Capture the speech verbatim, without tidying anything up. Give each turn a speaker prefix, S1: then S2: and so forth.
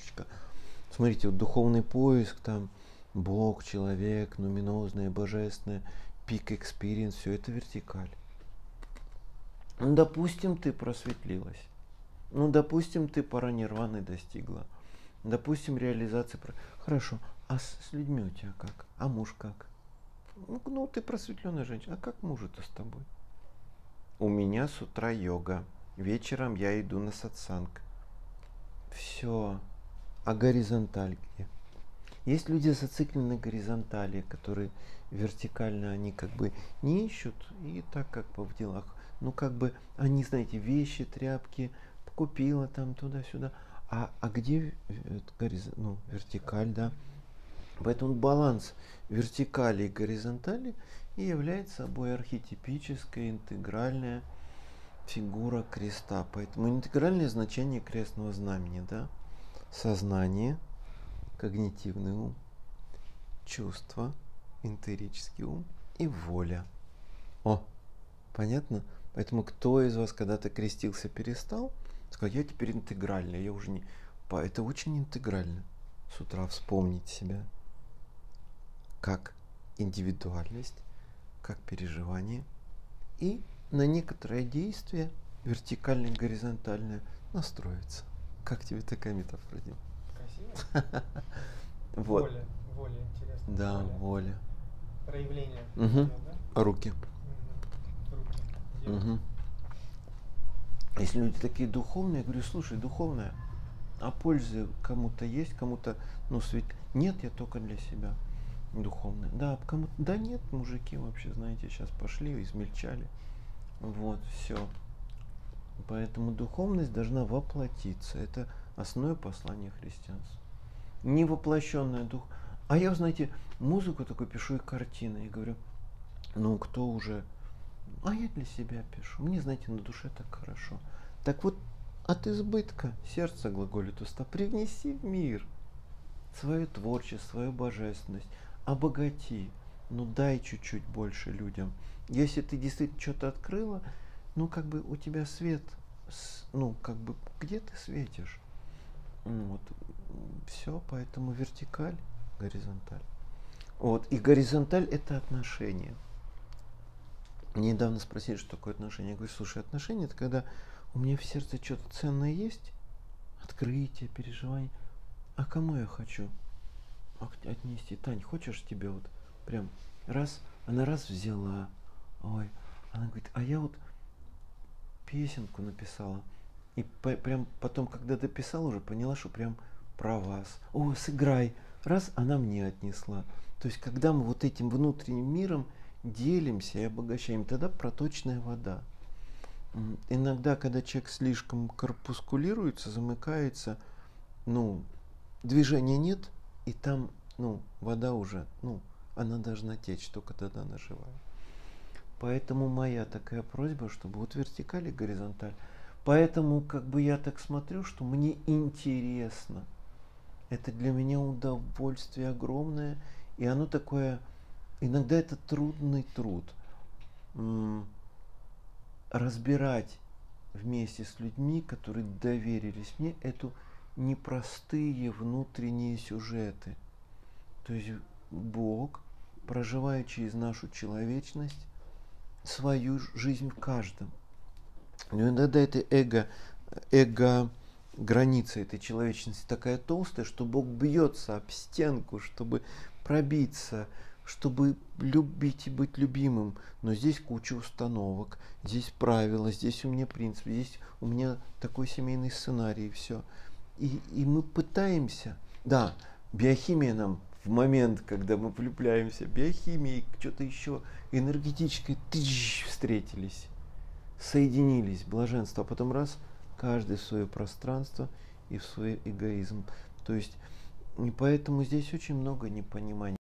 S1: немножечко. Смотрите, вот духовный поиск, там, Бог, человек, нуминозное, божественное, пик экспириенс, все это вертикаль. Ну, допустим, ты просветлилась. Ну, допустим, ты паранирваны достигла. Допустим, реализация... Хорошо, а с, с людьми у тебя как? А муж как? Ну, ну, ты просветленная женщина, а как муж-то с тобой? У меня с утра йога, вечером я иду на сатсанг. Все. А горизонталь где? Есть люди зациклены на горизонтали, которые вертикально, они как бы не ищут, и так как бы в делах. Ну, как бы они, знаете, вещи, тряпки, купила там туда-сюда. А, а где ну, вертикаль, да? Поэтому баланс вертикали и горизонтали и является собой архетипическая интегральная фигура креста. Поэтому интегральное значение крестного знамени, да? Сознание, когнитивный ум, чувство, энтерический ум и воля. О, понятно? Поэтому кто из вас когда-то крестился, перестал, сказал, я теперь интегральный, я уже не... Это очень интегрально. С утра вспомнить себя как индивидуальность, как переживание и на некоторое действие вертикальное, горизонтальное настроиться. Как тебе такая метафора, Дим?
S2: Красиво.
S1: Вот.
S2: Воля, воля, интересно.
S1: Да,
S2: воля.
S1: воля.
S2: Проявление.
S1: Угу.
S2: Да?
S1: Руки.
S2: Угу. Руки.
S1: Угу. Если люди такие духовные, я говорю, слушай, духовная, а пользы кому-то есть, кому-то, ну, свет... Нет, я только для себя духовная. Да, кому-то, да нет, мужики вообще, знаете, сейчас пошли, измельчали. Вот, все. Поэтому духовность должна воплотиться. Это основное послание христианства. Невоплощенная дух. А я, знаете, музыку такую пишу и картины. И говорю, ну, кто уже... А я для себя пишу. Мне, знаете, на душе так хорошо. Так вот, от избытка сердца глаголит уста. Привнеси в мир свое творчество, свою божественность. Обогати. Ну, дай чуть-чуть больше людям. Если ты действительно что-то открыла, ну, как бы у тебя свет, ну, как бы, где ты светишь? Вот. Все, поэтому вертикаль, горизонталь. Вот. И горизонталь – это отношения. Мне недавно спросили, что такое отношение. Я говорю, слушай, отношения – это когда у меня в сердце что-то ценное есть, открытие, переживание. А кому я хочу отнести? Тань, хочешь тебе вот прям раз, она раз взяла, ой, она говорит, а я вот песенку написала. И по, прям потом, когда дописала, уже поняла, что прям про вас. О, сыграй. Раз, она мне отнесла. То есть, когда мы вот этим внутренним миром делимся и обогащаем, тогда проточная вода. Иногда, когда человек слишком корпускулируется, замыкается, ну, движения нет, и там, ну, вода уже, ну, она должна течь, только тогда она живая. Поэтому моя такая просьба, чтобы вот вертикаль и горизонталь. Поэтому, как бы я так смотрю, что мне интересно. Это для меня удовольствие огромное, и оно такое, иногда это трудный труд. М- разбирать вместе с людьми, которые доверились мне, эту непростые внутренние сюжеты. То есть Бог, проживая через нашу человечность, свою жизнь в каждом. Но иногда это эго, эго, граница этой человечности такая толстая, что Бог бьется об стенку, чтобы пробиться, чтобы любить и быть любимым. Но здесь куча установок, здесь правила, здесь у меня принцип, здесь у меня такой семейный сценарий, и все. И, и мы пытаемся, да, биохимия нам в момент, когда мы влюбляемся, биохимией, что-то еще энергетической, тыщ, встретились, соединились, блаженство, а потом раз, каждый в свое пространство и в свой эгоизм. То есть, и поэтому здесь очень много непонимания.